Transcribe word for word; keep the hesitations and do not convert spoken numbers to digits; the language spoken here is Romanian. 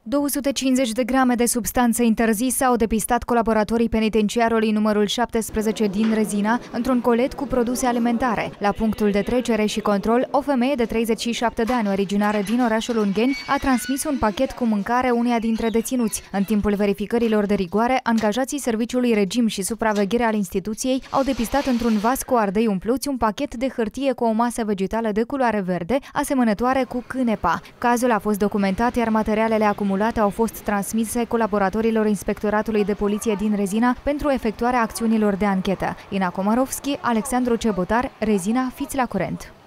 două sute cincizeci de grame de substanță interzisă au depistat colaboratorii penitenciarului numărul șaptesprezece din Rezina într-un colet cu produse alimentare. La punctul de trecere și control, o femeie de treizeci și șapte de ani, originară din orașul Ungheni, a transmis un pachet cu mâncare uneia dintre deținuți. În timpul verificărilor de rigoare, angajații Serviciului Regim și Supraveghere al instituției au depistat într-un vas cu ardei umpluți un pachet de hârtie cu o masă vegetală de culoare verde, asemănătoare cu cânepa. Cazul a fost documentat, iar materialele acumulate au fost transmise colaboratorilor Inspectoratului de Poliție din Rezina pentru efectuarea acțiunilor de anchetă. Ina Komarovski, Alexandru Cebotar, Rezina, fiți la curent!